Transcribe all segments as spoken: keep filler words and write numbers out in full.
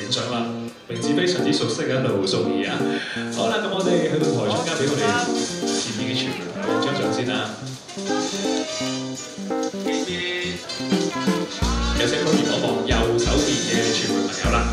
影相啦，名字非常之熟悉嘅盧淑儀啊！好啦，咁我哋去到台中間俾我哋前面嘅傳媒影張相先啦。有請可以望望右手邊嘅傳媒朋友啦。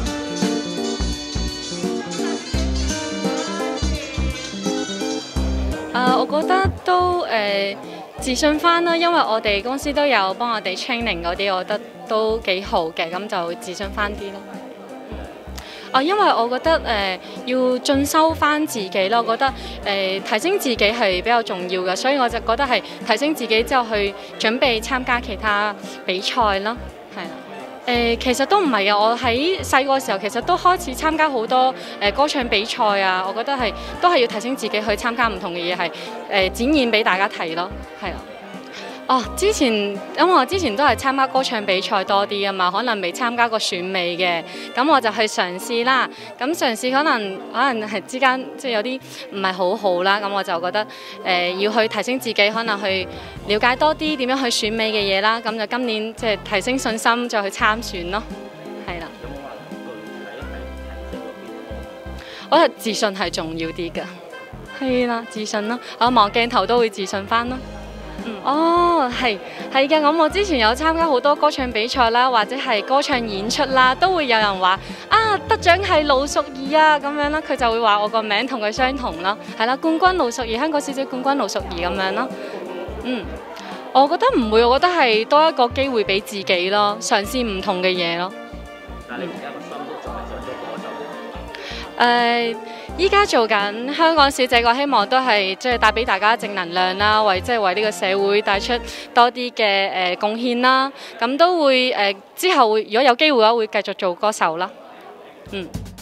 啊，我覺得都誒、呃、自信翻啦，因為我哋公司都有幫我哋 training 嗰啲，我覺得都幾好嘅，咁就自信翻啲咯。啊，因為我覺得誒、呃、要進修翻自己咯，我覺得誒、呃、提升自己係比較重要嘅，所以我就覺得係提升自己之後去準備參加其他比賽咯，係啦。誒、呃、其實都唔係嘅，我喺細個時候其實都開始參加好多誒、呃、歌唱比賽啊，我覺得係都係要提升自己去參加唔同嘅嘢，係誒、呃、展現俾大家睇咯，係啊。哦，之前因為我之前都係參加歌唱比賽多啲啊嘛，可能未參加過選美嘅，咁我就去嘗試啦。咁嘗試可能可能係之間即係有啲唔係好好啦，咁我就覺得誒、呃、要去提升自己，可能去了解多啲點樣去選美嘅嘢啦。咁就今年即係提升信心，再去參選咯，係啦。 有冇話具體係提升到邊個？ 我覺得自信係重要啲㗎，係啦，自信咯。我望鏡頭都會自信返咯。嗯、哦，係係嘅，咁我之前有參加好多歌唱比賽啦，或者係歌唱演出啦，都會有人話啊得獎係盧淑儀啊咁樣啦，佢就會話我個名同佢相同啦，係啦，冠軍盧淑儀，香港小姐冠軍盧淑儀咁樣咯。嗯，我覺得唔會，我覺得係多一個機會俾自己咯，嘗試唔同嘅嘢咯。 但係你而家個心都仲係想做歌手？ 誒、呃。依家做緊香港小姐，我希望都係即係帶俾大家正能量啦，為即係為呢個社會帶出多啲嘅誒貢獻啦。咁都會誒、呃、之後會如果有機會嘅話，會繼續做歌手啦。嗯。